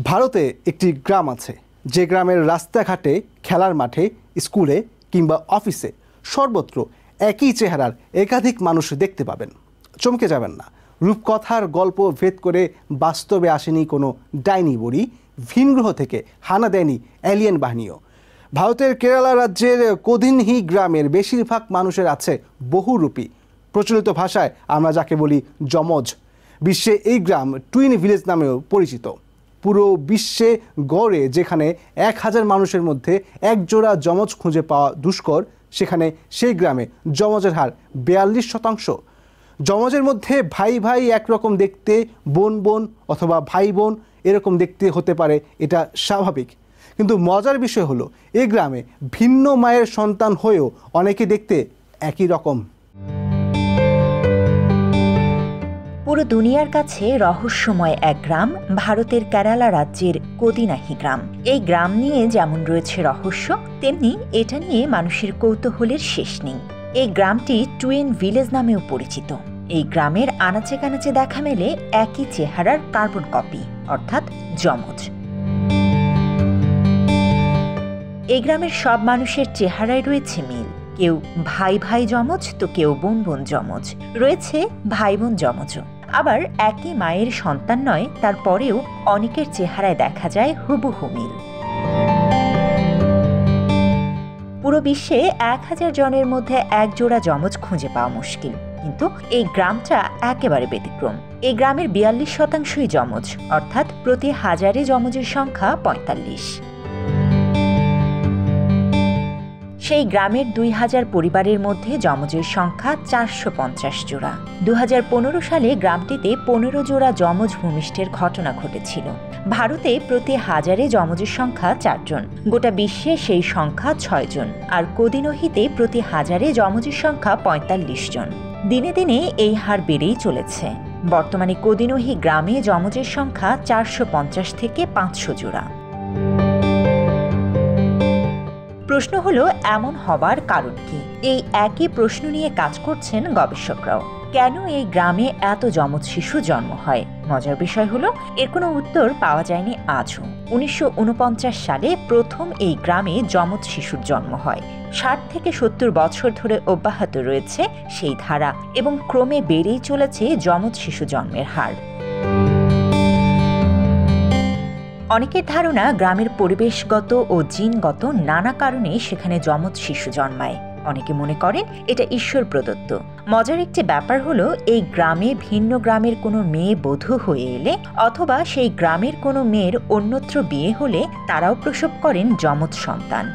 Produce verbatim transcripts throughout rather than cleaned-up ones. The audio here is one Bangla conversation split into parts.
ভারতে একটি গ্রাম আছে যে গ্রামের রাস্তাঘাটে, খেলার মাঠে, স্কুলে কিংবা অফিসে সর্বত্র একই চেহারার একাধিক মানুষ দেখতে পাবেন। চমকে যাবেন না, রূপকথার গল্প ভেদ করে বাস্তবে আসেনি কোনো ডাইনি বুড়ি, ভিনগ্রহ থেকে হানা দেয়নি এলিয়েন বাহিনীও। ভারতের কেরালা রাজ্যের কোদিনহি গ্রামের বেশিরভাগ মানুষের আছে বহুরূপী, প্রচলিত ভাষায় আমরা যাকে বলি যমজ। বিশ্বে এই গ্রাম টুইন ভিলেজ নামেও পরিচিত। পুরো বিশ্বে গড়ে যেখানে এক হাজার মানুষের মধ্যে এক জোড়া যমজ খুঁজে পাওয়া দুষ্কর, সেখানে সেই গ্রামে যমজের হার বিয়াল্লিশ শতাংশ। যমজের মধ্যে ভাই ভাই একরকম দেখতে, বোন বোন অথবা ভাই বোন এরকম দেখতে হতে পারে, এটা স্বাভাবিক। কিন্তু মজার বিষয় হলো এই গ্রামে ভিন্ন মায়ের সন্তান হয়েও অনেকে দেখতে একই রকম। পুরো দুনিয়ার কাছে রহস্যময় এক গ্রাম ভারতের কেরালা রাজ্যের কোদিনাহি গ্রাম। এই গ্রাম নিয়ে যেমন রয়েছে রহস্য, তেমনি এটা নিয়ে মানুষের কৌতূহলের শেষ নেই। এই গ্রামটি টুইন ভিলেজ নামেও পরিচিত। এই গ্রামের আনাচে কানাচে দেখা মেলে একই চেহারার কার্বন কপি, অর্থাৎ যমজ। এই গ্রামের সব মানুষের চেহারায় রয়েছে মিল। কেউ ভাই ভাই যমজ তো কেউ বোন বোন যমজ, রয়েছে ভাই বোন যমজও। আবার একই মায়ের সন্তান নয়, তারপরেও অনেকের চেহারায় দেখা যায় হুবহু মিল। পুরো বিশ্বে এক হাজার জনের মধ্যে এক জোড়া যমজ খুঁজে পাওয়া মুশকিল, কিন্তু এই গ্রামটা একেবারে ব্যতিক্রম। এই গ্রামের বিয়াল্লিশ শতাংশই যমজ, অর্থাৎ প্রতি হাজারে যমজের সংখ্যা পঁয়তাল্লিশ। সেই গ্রামের দুই হাজার পরিবারের মধ্যে যমজের সংখ্যা চারশো পঞ্চাশ জোড়া। দু হাজার পনেরো সালে গ্রামটিতে পনেরো জোড়া যমজ ভূমিষ্ঠের ঘটনা ঘটেছিল। ভারতে প্রতি হাজারে যমজের সংখ্যা চারজন, গোটা বিশ্বে সেই সংখ্যা ছয় জন, আর কোদিনহিতে প্রতি হাজারে যমজের সংখ্যা পঁয়তাল্লিশ জন। দিনে দিনে এই হার বেড়েই চলেছে। বর্তমানে কোদিনহি গ্রামে যমজের সংখ্যা চারশো পঞ্চাশ থেকে পাঁচশো জোড়া। প্রশ্ন হলো, এমন হবার কারণ কি? এই একই প্রশ্ন নিয়ে কাজ করছেন গবেষকরাও। কেন এই গ্রামে এত যমজ শিশু জন্ম হয়? মজার বিষয় হলো, এর কোনো উত্তর পাওয়া যায়নি আজও। উনিশশো উনপঞ্চাশ সালে প্রথম এই গ্রামে যমজ শিশুর জন্ম হয়। ষাট থেকে সত্তর বছর ধরে অব্যাহত রয়েছে সেই ধারা, এবং ক্রমে বেড়েই চলেছে যমজ শিশু জন্মের হার। অনেকের ধারণা, গ্রামের পরিবেশগত ও জিনগত নানা কারণে সেখানে যমজ শিশু জন্মায়। অনেকে মনে করেন এটা ঈশ্বর প্রদত্ত। মজার একটি ব্যাপার হলো, এই গ্রামে ভিন্ন গ্রামের কোনো মেয়ে বধূ হয়ে এলে অথবা সেই গ্রামের কোনো মেয়ের অন্যত্র বিয়ে হলে তারাও প্রসব করেন যমজ সন্তান।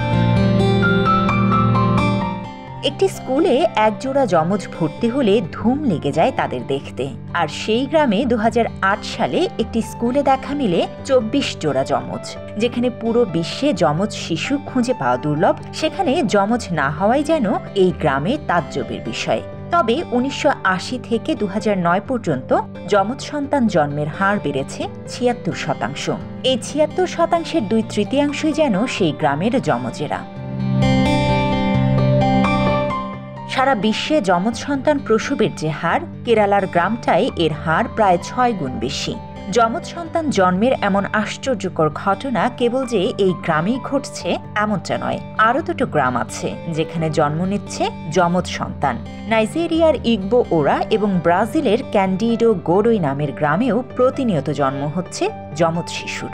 একটি স্কুলে একজোড়া যমজ ভর্তি হলে ধুম লেগে যায় তাদের দেখতে। আর সেই গ্রামে দু হাজার আট সালে একটি স্কুলে দেখা মিলে চব্বিশ জোড়া যমজ। যেখানে পুরো বিশ্বে যমজ শিশু খুঁজে পাওয়া দুর্লভ, সেখানে যমজ না হওয়াই যেন এই গ্রামে তাজ্জবের বিষয়। তবে উনিশশো আশি থেকে দু হাজার নয় পর্যন্ত যমজ সন্তান জন্মের হার বেড়েছে ছিয়াত্তর শতাংশ। এই ছিয়াত্তর শতাংশের দুই তৃতীয়াংশই যেন সেই গ্রামের যমজেরা। সারা বিশ্বে যমজ সন্তান প্রসবের যে হার, কেরালার গ্রামটায় এর হার প্রায় ছয় গুণ বেশি। যমজ সন্তান জন্মের এমন আশ্চর্যকর ঘটনা কেবল যে এই গ্রামেই ঘটছে এমনটা নয়। আরও দুটো গ্রাম আছে যেখানে জন্ম নিচ্ছে যমজ সন্তান। নাইজেরিয়ার ইগবো ওরা এবং ব্রাজিলের ক্যান্ডিডো গোডোই নামের গ্রামেও প্রতিনিয়ত জন্ম হচ্ছে যমজ শিশুর।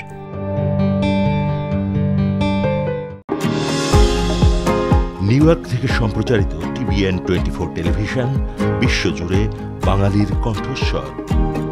নিউ ইয়র্ক থেকে সম্প্রচারিত টিবিএন টোয়েন্টি ফোর টেলিভিশন, বিশ্বজুড়ে বাঙালির কণ্ঠস্বর।